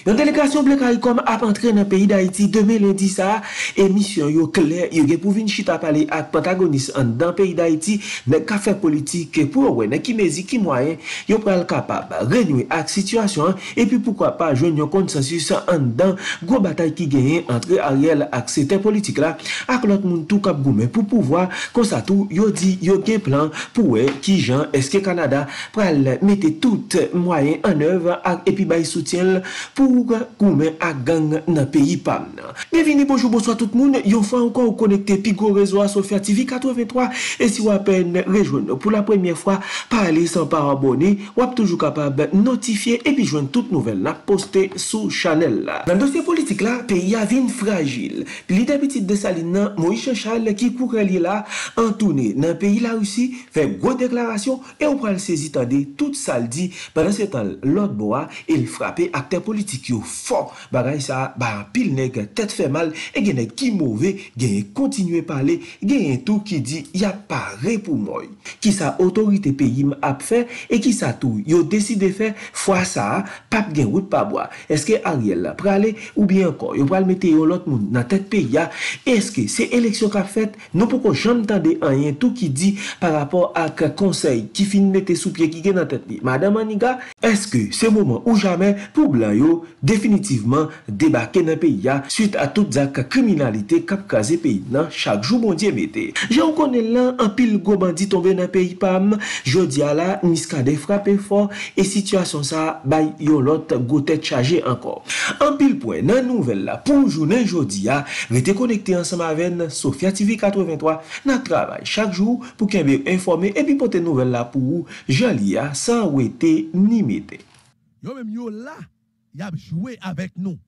Une délégation Bleu Caricom a entré dans le pays d'Haïti demain lundi ça et mission yo clair yo pour venir chita parler avec protagoniste dans le pays d'Haïti dans café politique pour ouais qui mezi qui moyen yo pral capable renouer avec situation et puis pourquoi pas joindre un consensus en dans gros bataille qui gagne entre Ariel et certains politiques là avec l'autre monde tout cap goumé pour pouvoir comme ça tout yo dit yo gen plan pour ouais qui Jean est-ce que Canada pral mettre tout moyen en œuvre et puis bay soutien pour goumé à gang dans pays pam. Bienvenue bonjour bonsoir tout le monde yon fois encore connecté Pigo réseau à Sophia TV 83 et si vous à peine rejoindre pour la première fois parler sans pas abonner ou toujours capable notifier et puis joindre toute nouvelle la poster sous channel là. Dans le dossier politique là pays a vin fragile. Puis l'idée petite de Saline Moïse Charles qui courait là en tournée dans le pays la Russie fait grosse déclaration et on pral saisir tande tout ça le dit pendant ce temps l'autre bois il frappé acteur politique yo fort bagay ça ba pile nèg tête fait mal et gen qui mauvais gen continuer parler gen tout qui dit y a paré pour moi qui ça autorité pays a fait et qui ça tout yo décidé faire fois ça pas gen route pas bois est-ce que Ariel là praler ou bien encore yo pral mettre l'autre monde dans tête pays est-ce que c'est élection qu'a fait non pourquoi j'entends rien tout qui dit par rapport à conseil qui fin mettre sous pied qui gen dans tête madame Aniga est-ce que c'est moment ou jamais pour blanc yo définitivement débarquer dans pays suite à toute zak criminalité cap casé pays nan chaque jour bon Dieu mette j'en connais là un pile go bandit tombé dans pays pam jodi a la miskade frappé fort et situation ça bay yo l'autre go tête chargé encore un pile point dans nouvelle là pour journée jodi a rete connecté ensemble avec Sophia TV 83 dans travail chaque jour pour qu'un bien informé et puis porter nouvelle là pour Jean-Lia sans ouété ni mette yo même yo là y a joué avec nous.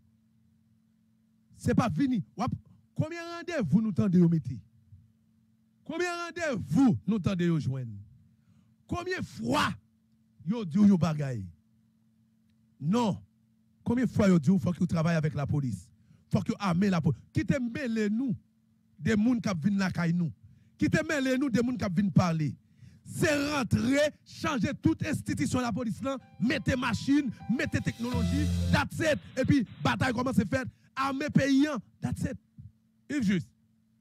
C'est pas fini. Combien de rendez-vous nous tendez au métier? Combien de rendez-vous nous tendez au joindre? Combien de fois yo dit yo bagaille? Non. Combien de fois yo dit faut que vous travaillez avec la police? Faut que vous armez la police. Qui te mêle nous des gens qui viennent la caille nous? Qui te mêle nous des gens qui viennent parler? C'est rentrer, changer toute institution de la police là, mettez machine, mettez technologie, that's it. Et puis bataille comment c'est fait? Armée paysan, that's it. Yves juste.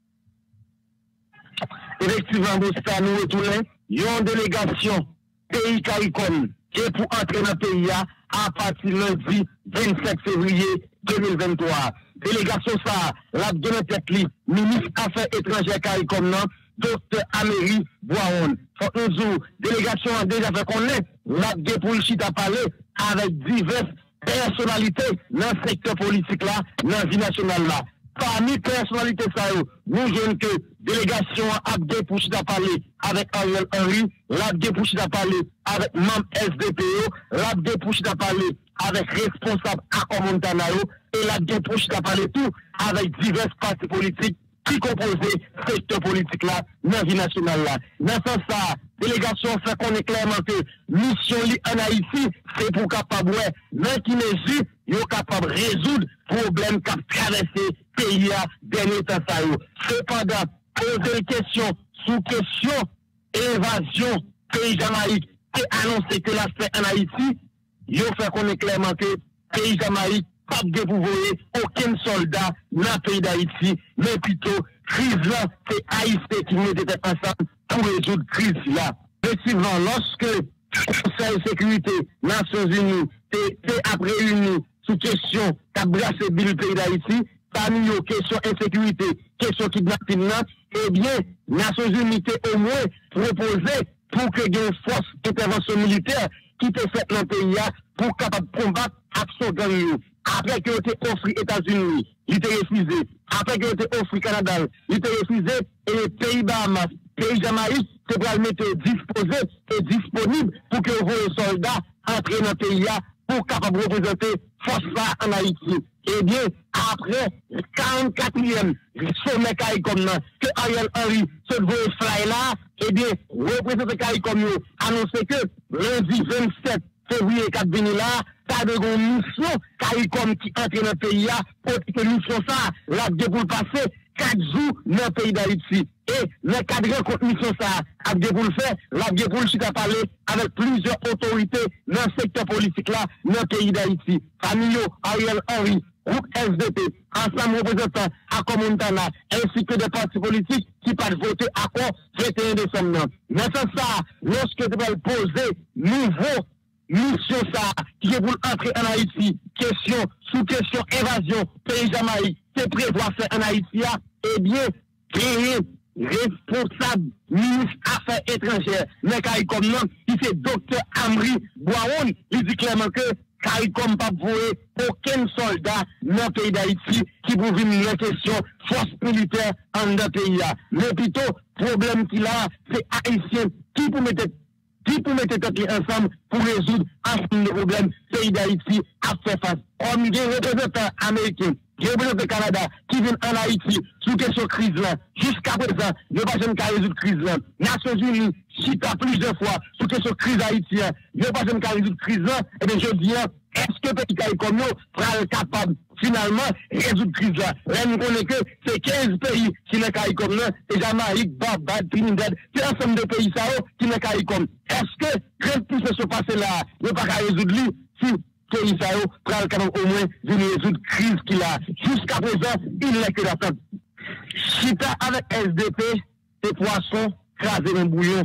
Effectivement, nous retournons. Il y a une délégation pays CARICOM qui est pour entrer dans le pays à partir du lundi 27 février 2023. Délégation ça, la donne tête ministre Affaires étrangères CARICOM, Dr. Améry Boaron. Faut nous délégation a déjà fait connaître la pour à parler avec diverses personnalités dans le secteur politique là, dans la vie nationale là. Parmi personnalités ça, nous avons que délégation a pour parler avec Ariel Henry, la pour parler avec membre SDPO, la pour parler avec responsable à Montana et la pour parler tout avec divers partis politiques qui composent le secteur politique là, dans la vie nationale là. Dans ce sens, la délégation fait qu'on est clairement que mission en Haïti, c'est pour capable, dans qui mesure, ils sont capables de résoudre les problèmes qui traversent le pays dernier temps. Cependant, poser des questions sous question évasion pays Jamaïque et annoncer que l'aspect en Haïti, ils fait qu'on est clairement que pays Jamaïque pas de pouvoir aucun soldat dans le pays d'Haïti, mais plutôt crise là, c'est Haïti qui met des ensemble pour résoudre la crise là. Effectivement, lorsque le Conseil de sécurité Nations Unies est après réuni sous question de le pays d'Haïti, parmi les questions insécurité, questions kidnapping, eh bien, Nations Unies au moins proposé pour que des forces d'intervention militaire qui te fait dans le pays pour capable combattre l'action gang. Après que été offert États-Unis, il était refusé. Après que été offert Canada, il était refusé. Et les pays Bahamas, pays Jamaïque, c'est pour le mettre disposé et disponible pour que vos soldats entrent dans le pays pour capable représenter force en Haïti. Eh bien, après 44e sommet CARICOM que Ariel Henry se voit fly là, eh bien, représentant CARICOM annoncé que lundi 27 février 4 venu là, ça de une mission CARICOM qui entre dans le pays pour que mission ça, là, pour passer 4 jours dans le pays d'Haïti. Et le cadre contre mission ça, a bien pour le faire, l'a bien pour le chita parler avec plusieurs autorités dans le secteur politique là, dans le pays d'Haïti. Camilo, Ariel Henry, groupe SDP, ensemble représentants à Comontana, ainsi que des partis politiques qui peuvent voter à quoi 21 décembre. Mais c'est ça, lorsque tu vas poser nouveau mission ça, qui est pour entrer en Haïti, question, sous question, évasion, pays Jamaïque, c'est prévoir faire en Haïti, eh bien, créer responsable ministre Affaires étrangères, mais comme nom, qui c'est docteur Amri Boaoun, il dit clairement que CARICOM pas voué aucun soldat dans le pays d'Haïti qui peut venir la question force militaire en le pays. Mais plutôt, problème qu'il a, c'est haïtien qui peut mettre tête ensemble pour résoudre ensemble de problèmes pays d'Haïti à faire face. Comme des représentants américains, des représentants du Canada qui viennent en Haïti sous question crise là, jusqu'à présent, ne pas jamais résoudre crise là. Nations Unies, chita plusieurs fois sous question crise haïtienne, ne pas jamais résoudre crise là, et bien je dis, est-ce que petit pays comme nous sera capable finalement résoudre crise là? Là, nous connaissons que c'est 15 pays qui n'est pas comme nous, c'est Jamaïque, Barbade, Trinidad, c'est l'ensemble de pays ça qui n'est pas comme. Est-ce que quand tout ce se passe là, ne pas résoudre lui, si pays ça prend quand même au moins d'une résoudre crise qu'il a. Jusqu'à présent, il n'est que d'attente. Chita avec SDP, c'est poisson crasé dans le bouillon.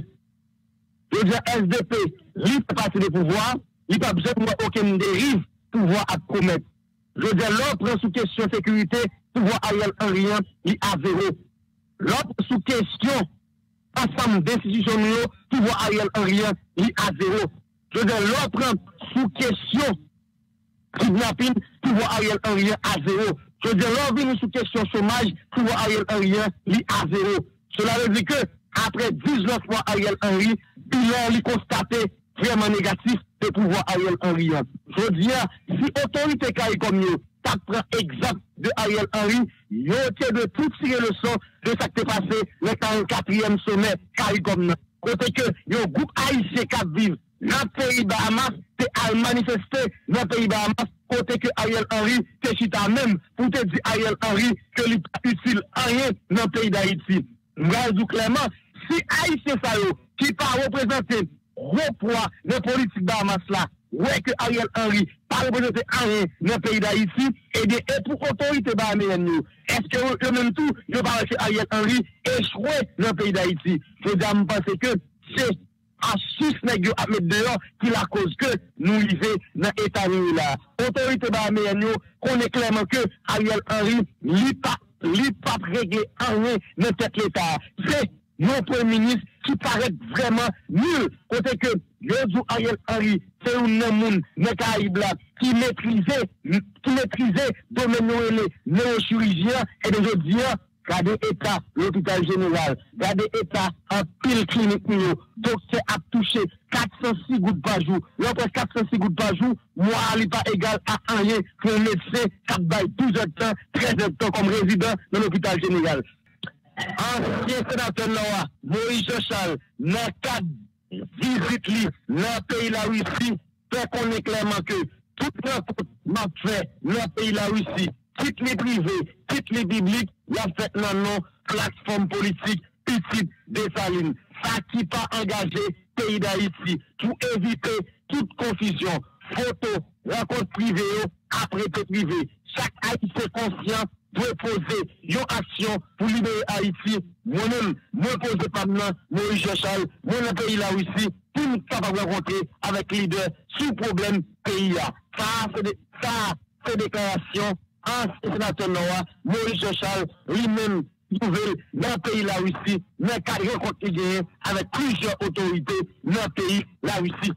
Je veux dire, SDP, lui, fait partie des pouvoirs, il n'a pas besoin de aucune dérive, pouvoir à commettre. Je veux dire, l'autre sous question sécurité, pouvoir Ariel Henry, il a zéro. L'autre sous question, ensemble d'institutions, pouvoir Ariel Henry, il a zéro. Je veux dire, l'autre sous question, kidnapping, pouvoir Ariel Henry à zéro. Je veux dire, l'autre sous question chômage, pouvoir Ariel Henry, il à zéro. Cela veut dire que, après 19 mois Ariel Henry, il a constaté vraiment négatif de pouvoir Ariel Henry. Je veux dire, si autorité comme nous, ça prend exemple de Ariel Henry, il a de tout tirer le son de ce qui s'est passé le 44e sommet CARICOM. Côté que, il y a un groupe haïtien qui vit dans le pays Bahamas, c'est à manifester dans le pays Bahamas, côté que Ariel Henry, c'est chita même, pour te dire Ariel Henry, que il n'est pas utile à rien dans le pays d'Haïti. Nous clairement, si Haïtien ça qui pas représenter gros poids de politique Bahamas là, ouais que Ariel Henry pas représenter rien dans le pays d'Haïti, et pour autorité bahamienne, est-ce que eux même tout, je parle que Ariel Henry échoué dans le pays d'Haïti? Je veux dire, pense que c'est à 6 nègres à mettre dehors qui la cause que nous vivons dans l'état là. Autorité bahamienne, connaît clairement que Ariel Henry, lui pas régler rien dans tête l'État. C'est nos premier ministre qui paraît vraiment nul. Côté que Ariel Henry, c'est un homme qui maîtrisait le domaine neurochirurgien et de je dis, regardez l'État, l'hôpital général, regardez l'État en pile clinique, docteur a touché 406 gouttes par jour. L'autre 406 gouttes par jour, moi, il n'est pas égal à rien pour un médecin qui a 12 heures de temps, 13 heures de temps comme résident dans l'hôpital général. Ancien sénateur Noah, Moïse Charles, dans le cadre visite dans le pays de la Russie, fait qu'on est clairement que tout le monde fait dans le pays de la Russie, quitte les privés, quitte les bibliques, il a fait dans nos plateformes politiques, petites des salines. Ça qui pas engagé pays d'Haïti, pour éviter toute confusion, photo, rencontre privée, après privé. Chaque Haïtien conscient doit poser une action pour libérer Haïti. Moi-même, moi poser pas maintenant, Moïse Charles, moi le pays la Russie, pour nous capable de rencontrer avec les leaders sous problème pays. Ça, c'est déclaration, ancien sénateur Noah, Moïse Charles, lui-même, nouvelle dans le pays la Russie, mais qu'à rencontrer avec plusieurs autorités dans le pays la Russie.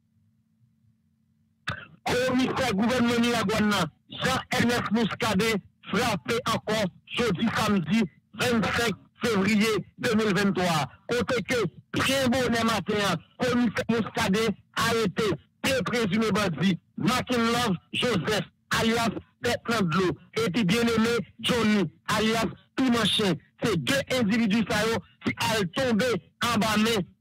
Commissaire gouvernement Niagouana, Jean-Ernest Muscadet, frappé encore jeudi samedi 25 février 2023. Côté que, bien bon matin, commissaire Muscadet a été présumé bandit, Makin-Love Joseph, alias Bertrand de l'eau, et puis bien-aimé Johnny, alias Pimanchin. C'est deux individus qui ont tombé en bas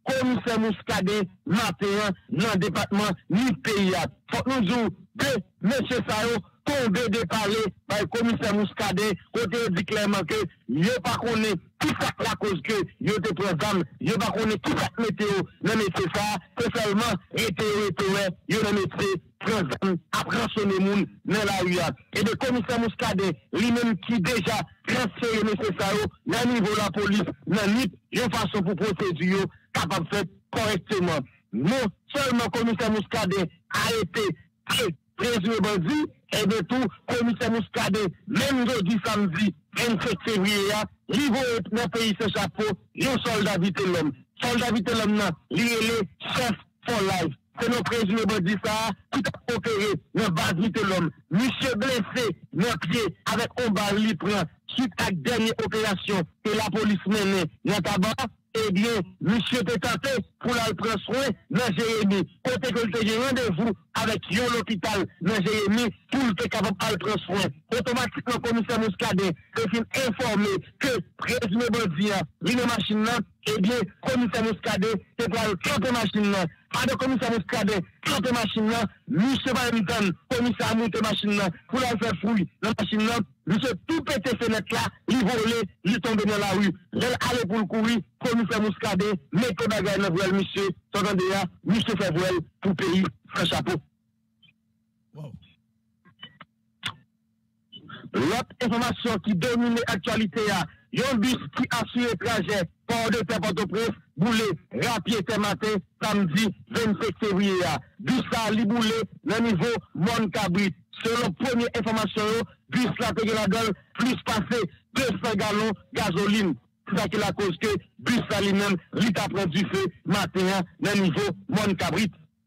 commissaire Muscadet, matin, dans le département, ni pays. Faut nous dire que monsieur Sao tombé de parler par le commissaire Muscadet, côté dit clairement que il pas connaît tout ça la cause que il était programme, il pas connaît tout ça météo, non mais c'est ça, c'est seulement été il le métier programme après sonner moun dans la rue. Et le commissaire Muscadet, lui-même qui déjà transféré monsieur Sao dans niveau de la police, dans NIP, une façon pour procédure capable de faire correctement. Non seulement commissaire Muscadet a été présumé bandit, et de tout, commissaire Muscadet, même jeudi samedi, 27 février, il va dans le pays ce chapeau, il soldat vite l'homme. Soldat vite l'homme, il est le chef for life. C'est nos présumés bandits ça, tout a opéré dans base vite l'homme. Monsieur blessé, dans pied, avec un balle, il prend, suite à la dernière opération que la police menait dans tabac. Eh bien, monsieur était tenté pour la prendre soin dans Jérémy. Côté que le j'ai rendez-vous avec l'hôpital dans Jérémy pour le capable de prendre soin. Automatiquement, le commissaire Muscadet est informé que présumé bandit, il a machine là. Eh bien, le commissaire Muscadet, c'est pour le camper machine là. Pas de commissaire Muscadet, camper machine là. Monsieur Barrington, commissaire monter machine là. Pour la faire fouille dans la machine là. Monsieur tout pété fenêtre là, il volait, il tombé dans la rue. Il allait pour le courir, commissaire Muscadet, mettez bagaille dans le monsieur, t'entendez là, monsieur fait voile pour pays, sans chapeau. Wow. L'autre information qui domine l'actualité, il y a un bus qui assure le trajet port de Port-au-Prince, boulé, rapide ce matin, samedi 27 février. Bus ça, li boulé, dans le niveau Moncabrit. Selon première information, bus la paye la gueule, plus passé 200 gallons gasoline. C'est ça qui est la cause que bus ça lui-même, il a pris du feu matin, dans le niveau Moncabrit.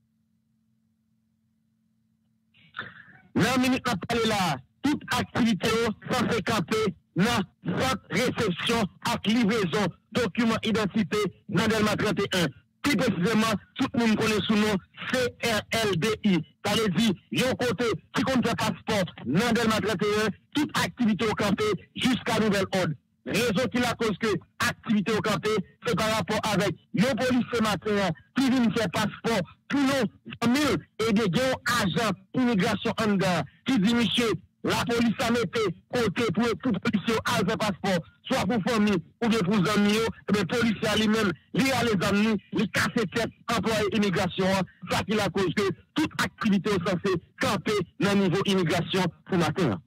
Dans la minute à parler là, toute activité censée camper dans cette réception à livraison document identité dans Delma 31. Plus précisément, tout le monde connaît sous nom CRLDI. Ça veut dire, il y a un côté qui compte le passeport dans Delma 31, toute activité au campé jusqu'à nouvel ordre. Raison qui la cause que activité au campé, c'est par rapport avec le police ce matin qui vient faire passeport pour nos amis et des agents immigration en dedans qui dit, monsieur, la police a mis côté pour policier à faire passeport, soit pour famille ou bien pour amis, mais le policier lui-même, il a les amis, il casse tête, employé immigration, ça qui la cause que toute activité est censée camper dans le niveau immigration pour matin.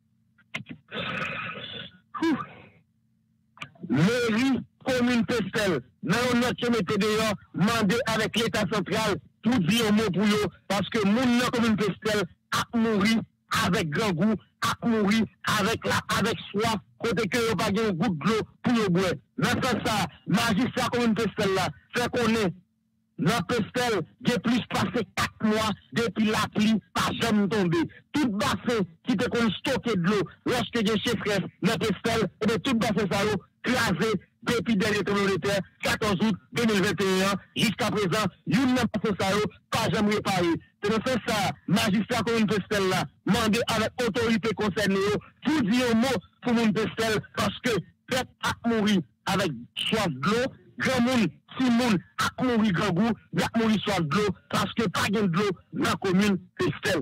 Mairie, commune Pestel, dans notre méthode d'ailleurs, mandé avec l'État central pour dire un mot pour eux, parce que mon commune Pestel a mouru avec grand goût, a mouru avec soif, côté que n'y a pas de goutte de l'eau pour le boire. Dans ce sens, magistrat commune Pestel là, fait qu'on est dans Pestel, il y a plus passé 4 mois depuis la pluie, pas jamais tombé. Tout bassin qui te qu'on stocké de l'eau, lorsque il y a chef frère dans Pestel, et bien tout bassin ça crasé depuis dernier tremblement de terre, 14 août 2021, jusqu'à présent, il n'a pas fait ça, pas jamais réparé. C'est dans ce sens, magistrat commune Pestel là, mandé avec autorité concernée, pour dire un mot pour mon Pestel, parce que peut-être à mourir avec soif de l'eau, grand monde, si monde a mourir grand goût, il a mourir soif de l'eau, parce que pas de l'eau dans la commune Pestel.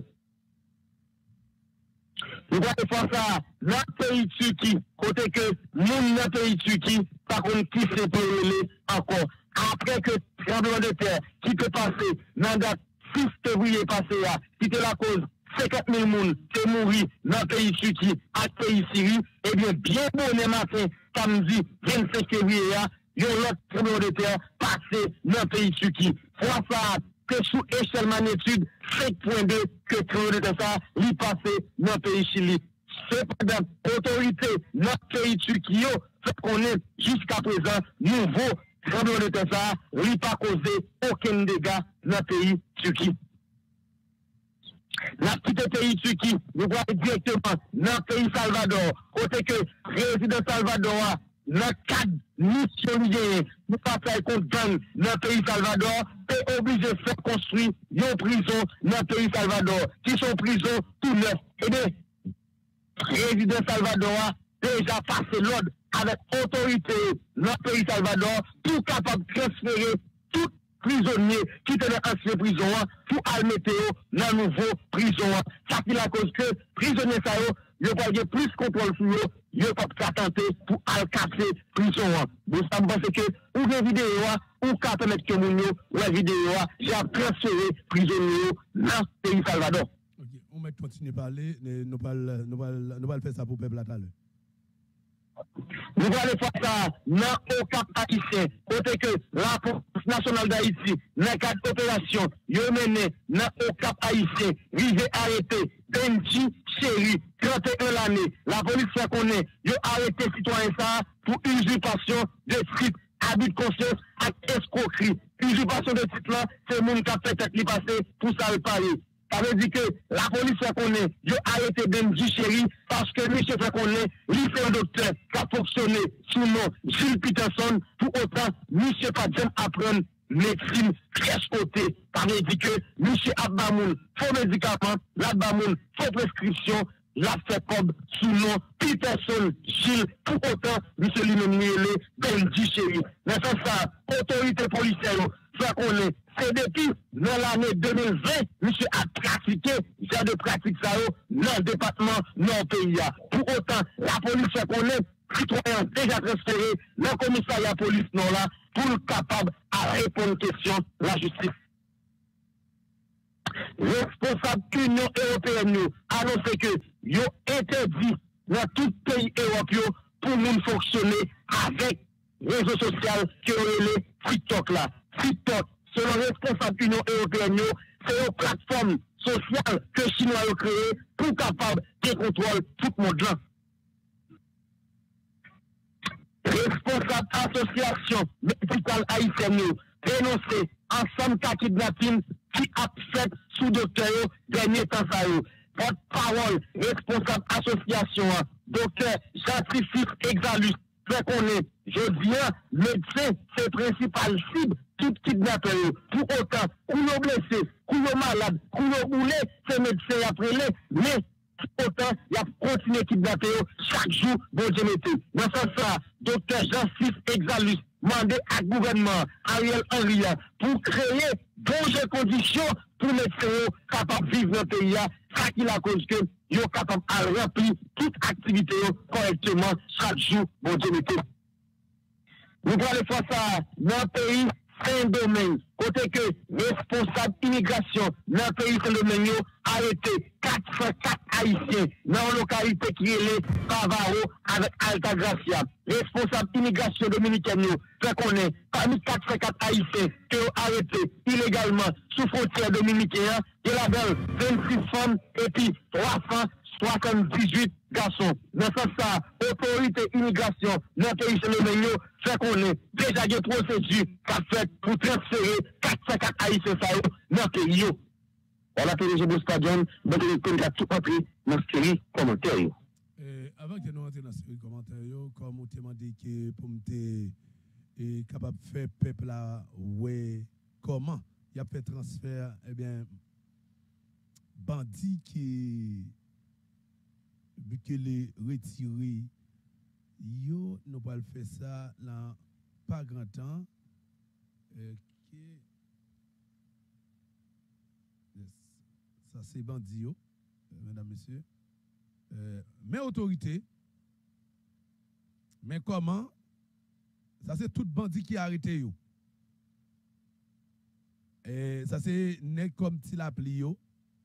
Nous voyons faire ça dans le pays Turquie, côté que nous, dans le pays Turquie, par contre, qui s'est parlé encore. Après que le tremblement de terre qui peut passer dans la date 6 février passé, qui était la cause 50 000 personnes qui sont morts dans le pays Turquie, à le pays Syrie, eh bien bon matin, samedi 27 février, il y a un autre tremblement de terre passé dans le pays Turquie. Fois ça, que sous échelle magnitude 5.2 que tremblement de terre ça, il passé dans le pays Chili. Cependant, autorité dans le pays Turquie, fait qu'on est jusqu'à présent nouveau tremblement de terre ça, il n'a pas causé aucun dégât dans le pays Turquie. Dans le pays Turquie, nous voyons directement dans le pays Salvador, côté que résident Salvador, dans le cadre mission nous passons contre gang dans le pays Salvador, est obligé de faire construire une prison dans le pays Salvador, qui sont prisons tout neuf. Et bien, résident Salvador déjà passé l'ordre avec autorité dans le pays Salvador, tout capable de transférer tout prisonnier qui était dans l'ancienne prison pour aller mettre dans la nouvelle prison. Ça qui la cause que prisonniers ça yo pas de plus contrôle sur eux, yo pas tenter pour aller casser prison. Vous savez pense que ou des vidéos ou qu'à permettre que moun yo ou la vidéo j'ai transféré prisonniers dans le pays Salvador. OK, on va continuer à parler, nous pas faire ça pour le peuple à l'heure. Nous allons faire ça dans le cap haïtien, côté que la police nationale d'Haïti, dans le cadre d'opération, yo mené dans le cap haïtien, rivé arrêté, Benji Chéri, 31 l'année. La police fait qu'on est, yo arrêté citoyen ça pour usurpation de titre, abus de conscience et escroquerie. Usurpation de titre là, c'est le monde qui a fait tête li passer pour ça le parler. Ça veut dire que la police fait qu'on est, yo arrêté Benji Chéri parce que monsieur fait qu'on est, lui c'est un docteur qui a fonctionné sous le nom Gilles Peterson, pour autant, monsieur pas bien apprendre médecine pièce côté. Ça veut dire que monsieur Abbamoun, faux médicaments, l'Abbamoun, faux prescription, la fait comme sous le nom Peterson Gilles, pour autant, monsieur lui-même Benji Chéri. Mais ça, autorité policière, fait qu'on est, c'est depuis dans l'année 2020, monsieur a pratiqué, genre de pratique ça dans le département non-pays. Pour autant, la police fait qu'on est, citoyen déjà transféré dans le commissariat police non là, pour être capable à répondre aux questions de la justice. Responsable Union européenne a annoncé que yo interdit dans tout pays européen pour nous fonctionner avec réseaux sociaux qui ont les TikTok là. TikTok, selon responsable Union européenne, c'est une plateforme sociale que les Chinois ont créée pour capable de contrôler tout le monde là. Responsable association médicale haïtienne dénoncé ensemble de kidnapping qui a fait sous docteur dernier temps ça yo. Porte-parole responsable association docteur Jean-Philippe Exalus fait qu'on est je dis médecin c'est principal cible tout kidnappeur pour autant ou blessé ou malade ou boulé c'est médecin après les mais autant, il a continué à kidnapper chaque jour, bon Dieu mettez. Dans ce sens, docteur Jean-Philippe Exalus demandé à gouvernement Ariel Henry pour créer bonnes conditions pour les médecins capables de vivre dans le pays. Ça qui la cause que ils sont capables de remplir toute activité correctement chaque jour, bon Dieu mettez. Nous allons faire ça dans le pays Saint-Domingue. Côté que responsable immigration dans le pays Saint-Domingue a arrêté 404 Haïtiens dans une localité qui est le Pavaro avec Altagracia. Responsable immigration dominicaine fait qu'on est parmi 404 Haïtiens qui ont arrêté illégalement sous frontière dominicaine. Il y a 26 femmes et puis 378 garçons. Dans ce sens, autorité immigration dans le pays Saint-Domingue fait qu'on est déjà des procédures qu'a fait pour transférer 404 Haïtiens dans le pays. Voilà, PDG Boustadion, donc il y a tout entré dans la série commentaire. Avant que nous entrions dans la série commentaire, comme on t'a demandé que pour me capable de faire peuple là, ouais, comment il a fait transfert, eh bien, bandit qui vu que les retirés, yo nous pas le faire ça là pas grand temps. Ça c'est bandit, mesdames, messieurs. Mais autorité, mais comment? Ça c'est tout bandit qui a arrêté yo. Et ça c'est nèg comme ti la pli yo.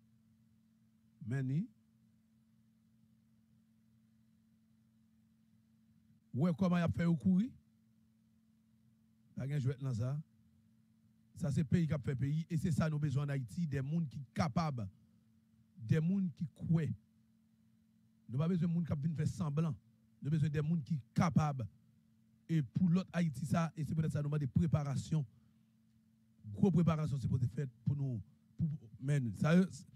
Meni. Ouais, comment il a fait au courir? Pas de jouet dans ça. Ça, c'est le pays qui a fait pays. Et c'est ça, nous avons besoin en Haïti, des gens qui sont capables, des gens qui croient. Nous n'avons pas besoin de gens qui viennent faire semblant. Nous avons besoin des gens qui sont capables. Et pour l'autre Haïti, ça, et c'est peut-être ça, nous avons des préparations. Gros préparation, c'est pour faire pour nous. Men, ça,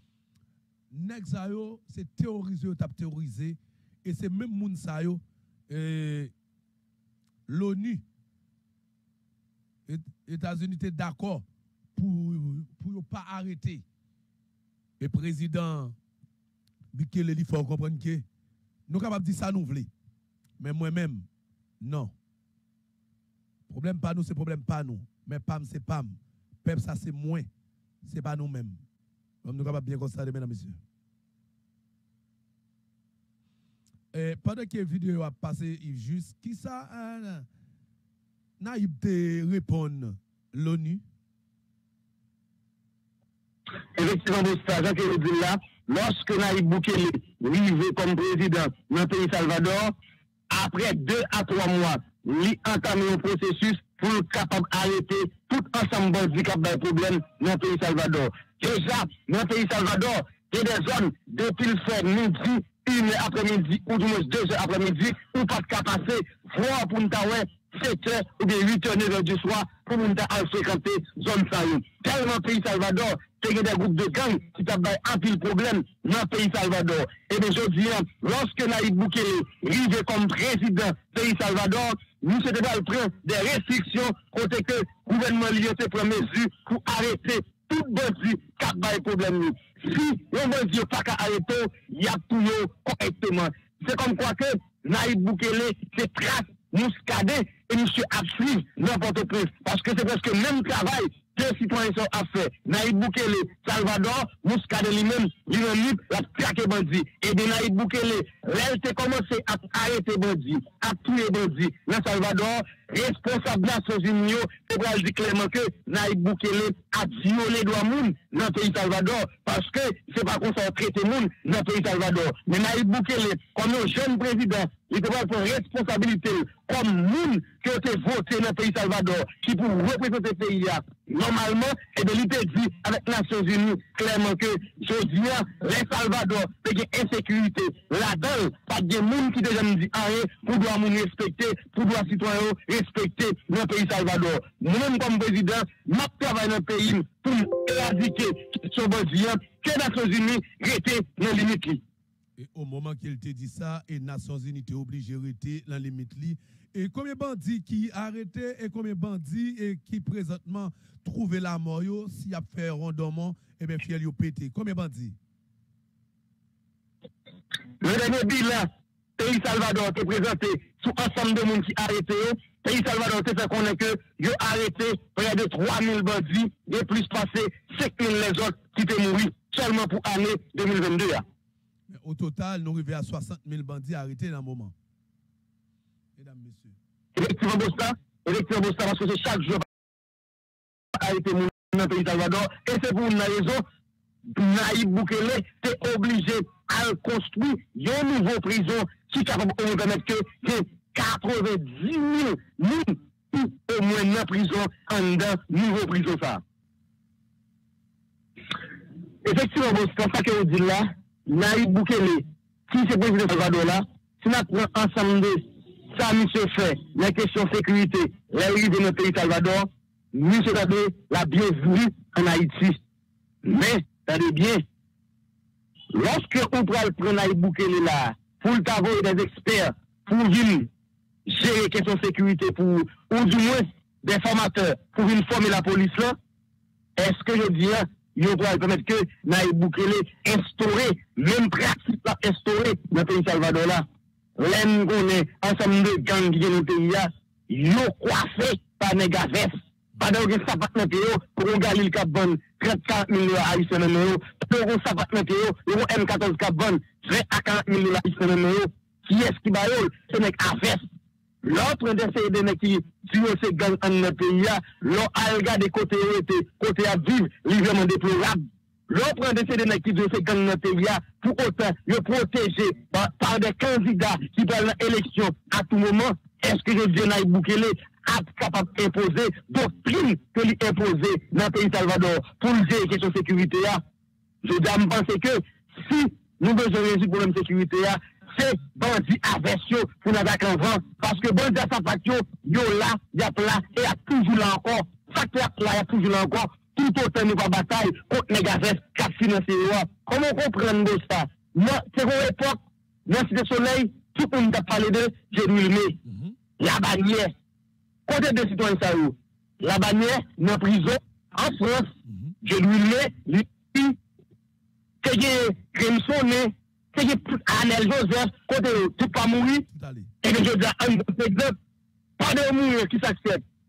c'est théoriser, tape théoriser. Et c'est même moun ça, l'ONU, États-Unis étaient d'accord pour ne pas arrêter. Le président Bukele, il faut comprendre que nous sommes capables de dire ça, nous voulons. Mais moi-même, non. Problème pas nous, c'est problème pas nous. Mais PAM, c'est PAM. PEP, ça, c'est moins. Ce n'est pas nous-mêmes. Nous sommes capables de bien constater, mesdames et messieurs. Et pendant que la vidéo a passé, juste, qui ça, Naïb te répond l'ONU? Effectivement, Jean que dit là, lorsque Naïb Boukele arrivé comme président dans le pays Salvador, après 2 à 3 mois, il a entamé un processus pour être capable d'arrêter tout ensemble de handicapés problème dans le pays Salvador. Déjà, dans le pays Salvador, il y a des zones depuis le fait midi, 1h après-midi, ou du moins 2h après-midi, ou pas de passer, voir pour nous 7h ou bien 8h, 9h du soir, pour nous fréquenter zone Sahel. Tellement le pays Salvador, il y a des groupes de gangs qui ont un pile problème dans le pays Salvador. Et bien, je dis, lorsque Naïb Boukele arrive comme président du pays Salvador, nous sommes dans le train des restrictions côté que le gouvernement lié prend mesure pour arrêter tout bandit qui a des problèmes. Si le bandit n'a pas arrêter, il y a tout correctement. C'est comme quoi que Naïb Boukele, c'est trace muscadé et monsieur a suivi n'importe quoi. Parce que c'est presque le même travail que les citoyens sont à faire. Naïb Boukele, Salvador, Muscadé lui-même, libre, la traque bandit. Et bien Naïb Boukele, là, il a commencé à arrêter bandit, à tuer bandit. Dans Salvador, responsable de la Nations Unies, il va dire clairement que Naïb Boukele a violé les droits moun dans le pays Salvador. Parce que c'est pas comme ça traiter moun dans le pays Salvador. Mais Naïb Boukele, comme un jeune président, il doit prendre responsabilité comme moun qui ont été votés dans le pays Salvador, qui pour représenter le pays. Normalement, et de l'idée dit avec les Nations Unies clairement que je dis, les Salvador, c'est une insécurité. Là-dedans, pas de monde qui déjà me dit rien pour doit nous respecter, pour doit citoyens respecter le pays Salvador. Moi-même comme président, je travaille dans le pays pour éradiquer ce bandit que les Nations Unies étaient dans la limite. Et au moment qu'il te dit ça, les Nations Unies étaient obligées de rester dans la limite. Et combien de bandits qui arrêtés et combien de bandits qui présentement trouvent la mort s'il a fait rondement et bien fiel yo pété. Combien de bandits? Le dernier bilan, pays Salvador est présenté sous ensemble de monde qui arrêté. Pays Salvador te fait connaître que yo arrêté près de 3000 bandits et plus passé 5000 les autres qui étaient morts seulement pour l'année 2022. Mais au total, nous arrivons à 60 000 bandits arrêtés dans le moment. Mesdames, messieurs. Effectivement, parce que c'est chaque jour arrêté dans le pays Salvador. Et c'est pour une raison, Naïb Boukele est obligé à construire une nouvelle prison qui est capable de permettre que 90 000 personnes au moins dans la prison, en dans nouvelle prison. Effectivement, c'est ça que vous dites là. Naïb Boukele, qui c'est président de Salvador là, si nous prenons ensemble de ça, monsieur fait, la question de sécurité, l'arrivée de notre pays Salvador, monsieur a la bienvenue en Haïti. Mais, attendez bien, lorsque on prend Naïb Boukele là, pour avoir des experts, pour venir gérer la question de sécurité, ou du moins des formateurs, pour venir former la police là, est-ce que je dis, il doit permettre que Naïb Boukele instaurer, même pratique la instaurer dans le pays Salvador là. L'en connaît ensemble de gangs qui dans le pays là, yo coiffé par Negaves. Pas de sapat dans le pays pour un Galil qui bonne 34 000 $ haïtiens dans le pour un sapat dans le pays, un M14 qui bonne 20 à 40 000 $ haïtiens dans le qui est-ce qui baille? C'est Neg Aves. L'autre d'essayer de nèg qui tuer ces gangs dans le pays là, l'on a regardé côté à vivre, librement déplorable. L'autre d'essayer de nèg qui tuer ces gangs dans le pays là, pour autant, le protéger par des candidats qui prennent l'élection à tout moment. Est-ce que je dis Naïb Boukele a capable d'imposer doctrine que lui imposer dans le pays Salvador pour gérer la question de sécurité là? Je pense que si nous devons résoudre le problème de sécurité là, c'est bandit aversion pour nous attaquer en vent. Parce que bandit à sa facture, yo là, y a là, et y a toujours là encore. Facteur là, y a toujours là encore. Tout autant nous pas bataille contre les gaz qui financé. Comment comprendre ça? Moi, c'est une époque, dans la Cité Soleil, tout le monde a parlé de Jérusalem. La bannière. Côté des citoyens, ça y est. La bannière, dans la prison, en France, Jérusalem, lui, c'est que Grimson, c'est que Anel Joseph, côté tout pas mourir. Et bien, je dis un exemple, pas de mourir qui s'accepte.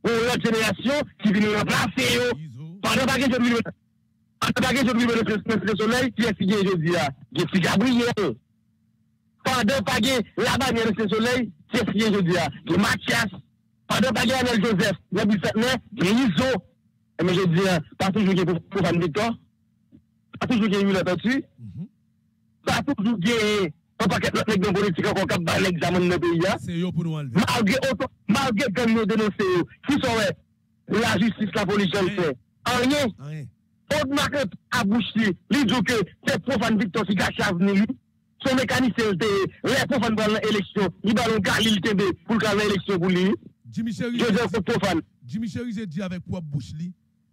pour l'autre génération qui vient remplacer. Pendant que je vis le soleil, qui est signé aujourd'hui, qui est Gabriel. Pendant que la bannière de soleil, qui est signé aujourd'hui, qui est Mathias. Pendant que Anel Joseph, le 17 mai, qui est Iso. Mais je dis, pas toujours qui est pour Van Victor, pas toujours qui est eu la dessus, pas toujours qui est un paquet de politique encore qui a l'examen de nos pays. C'est eux pour nous enlever. Malgré que nous dénonçons, qui sont la justice, la police, je le fais. Rien. On marque à boucher, il dit que c'est profane Victor qui gâche l'avenir. Son mécanisme, c'est les profanes dans l'élection. Il va le TB pour faire l'élection pour lui. Jimmy Chéri, j'ai dit avec quoi bouche li.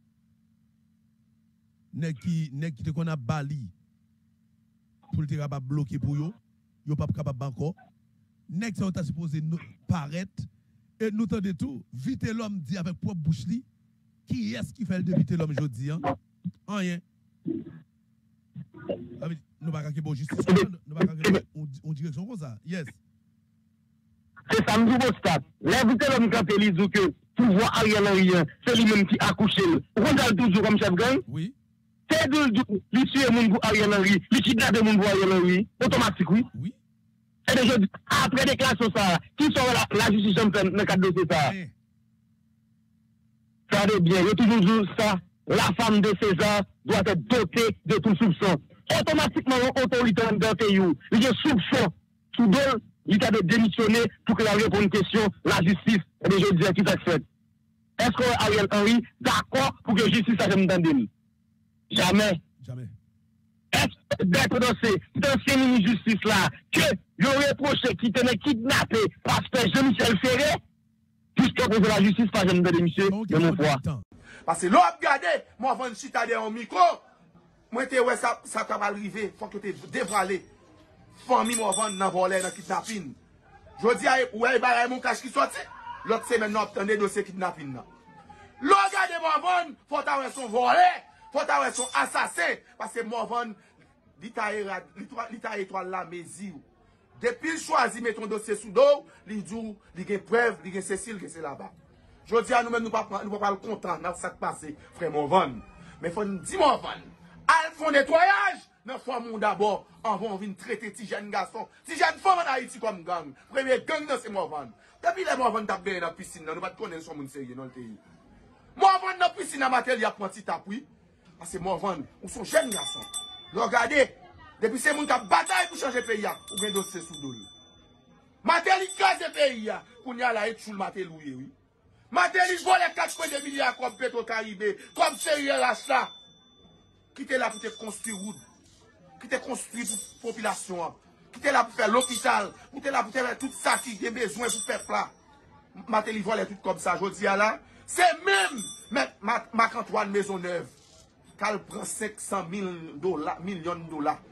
Nek qui te qu'on a bali pour le capable bloquer pour yo pas capable encore. Nek ça on supposé paraître et nous tendez tout vite l'homme dit avec propre bouche li qui est-ce qui fait le vite l'homme jodi hein rien. Nous pas que bon justice nous pas que on direction comme ça. Yes. C'est ça, nous constate. L'invité l'homme quand il dit que pouvoir Ariel Henry, c'est lui-même qui accouche. On regarde toujours comme chef gang. Oui. C'est de lui tuer mon pour Ariel Henry, lui kidnapper mon pour Ariel Henry, automatique, oui. Oui. Et déjà, après déclaration ça, qui sera la justice dans le cadre de ça? Ça va bien, il y a toujours ça. La femme de César doit être dotée de tout soupçon. Automatiquement, l'autorité dans le pays, il y a soupçon, sous deux. Il a démissionné pour que la réponse une question, la justice, et bien je disais qui s'accepte. Est-ce que Ariel Henry d'accord pour que la justice s'achète d'Andem? Jamais. Est-ce que d'être dans ces mini-justice là, que je reproche qui tenait kidnappé pasteur Jean-Michel Ferré, jusqu'à cause de la justice, pas jamais de monsieur, de mon foi. Parce que l'on a regardé, moi, avant de chiter en micro, moi, ouais, ça t'a arrivé, faut que tu dévoilé. Famille m'a vendu dans voler dans kidnapping. Je dis ouais bah mon cash qui sorti. L'autre semaine n'a obtenu dossier kidnapping là. Regardez m'a vendu, faut avoir son volé, faut avoir son assassin parce que m'a vendu l'état étoile là mes yeux. Depuis choisi mettre ton dossier sous dos, il dit il y a preuve, il y a Cécile que c'est là-bas. Je dis à nous même nous pas le content dans ça qui passe frère m'a vendu. Mais faut dire m'a vendu. Al font nettoyage. Dans le monde d'abord, on va venir traiter ces jeunes garçons. Ces jeunes femmes en Haïti comme gang. Premier gang, c'est Morvan. Depuis les Morvan tapent bien dans la piscine, nous ne pas connaître son monde sérieux dans le pays. Morvan dans la piscine, à matel, il y a un petit tapis. Parce que Morvan, ou sont jeunes garçons. Regardez, depuis ces gens qui ont bataille pour changer le pays, ou bien dossier sous l'eau. Matel, il casse le pays, pour y aller sous le matel, oui. Matel, il vole 4,2 milliards comme Petro-Caribé, comme Sérieux Rasta. Qui était là pour te construire route. Qui te construit pour la population, qui te là pour faire l'hôpital, qui te là pour faire tout ça qui a besoin pour faire plat. Matéli vole tout comme ça, je dis là. C'est même Marc-Antoine Maisonneuve, qu'elle prend 500 millions de dollars.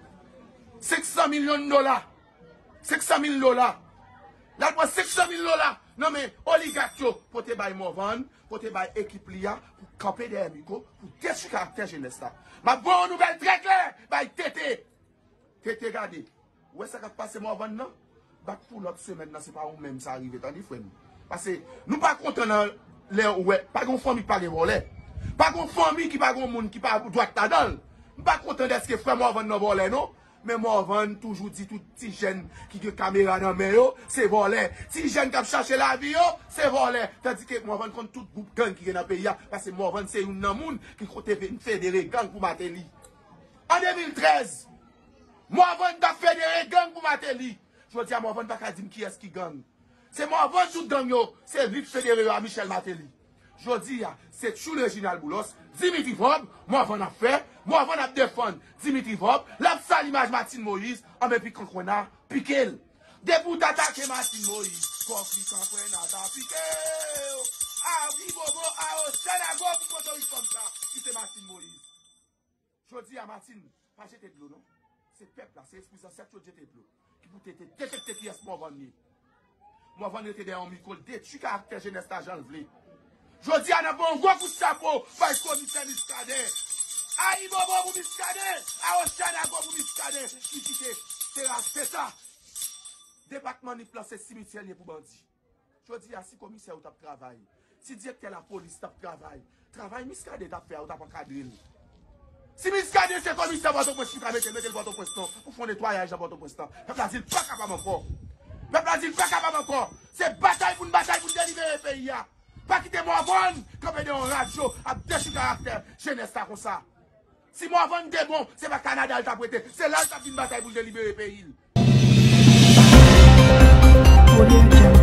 500 millions de dollars. 500 000 dollars. Là, prend 500 000 dollars. Non mais, oligarque, pour te bailler Morvan, pour te bailler équipe LIA, pour camper des micros, pour détruire le caractère jeunesse là. Ma bonne nouvelle très claire, baille Tété. Tété, regardez. Où est-ce que ça passe Morvan non? Bah pour l'autre semaine, c'est pas où même ça arrive, tandis frère. Parce que nous pas contents dans les ouais, pas de famille qui pas de voler. Pas de famille qui pas de monde qui pas droit là-dedans. Nous pas contents d'être que frère Morvan non voler non. Mais Morvan toujours dit tout petit jeune qui a caméra dans main c'est volé. Petit jeune qui a cherché la vie c'est volé. Tandis que Morvan compte tout groupe gang qui est dans le pays parce que Morvan c'est une monde qui compte fédérer gang pour Matéli. En 2013, Morvan a fédéré gang pour Matéli. Je dis à Morvan pas qu'à dire qui est-ce qui gang. C'est Morvan tout gang c'est lui fédéré à Michel Matéli. Je dis c'est tout l'original Boulos. Dimitri Vob, Morvan a fait, Morvan a défendu Dimitri Vob, la sale image Martine Moïse, en même temps qu'on a piqué. Debout d'attaquer Martine Moïse, conflit qu'on a piqué. Ah oui, bobo, ah au Sénégal, pour qu'on comme ça, qui c'est Martine Moïse. Je dis à Martine, pas jeter de l'eau, non? C'est peuple là, c'est l'esprit ça, c'est jeter de l'eau. Qui peut détecter qui est Morvan. Morvan était derrière un micro, détruit caractère jeunesse d'argent le je dis à un bon gros coup de chapeau, par le commissaire Miscadé. Aïe, bobo, vous Miscadé. À Oceanago, vous Miscadé. Qui dit que c'est ça. Département ni place cimetière pour bandit. Je dis à si commissaire ou tap travail. Si directeur la police t'a travail Miskade t'a fait ou t'a pas cadré. Si Miskade c'est commissaire Port-au-Prince qui t'a mettre le Port-au-Prince pour faire nettoyage à Port-au-Prince. Peuple a dit pas capable encore. Peuple a dit pas capable encore. C'est bataille pour délivrer le pays. Pas quitter Morvan, comme de en radio, à déchirer caractère, jeunesse comme ça. Si Morvan est bon, c'est pas Canada qui t'a prêté. C'est là que t'as fait une bataille pour délivrer le pays.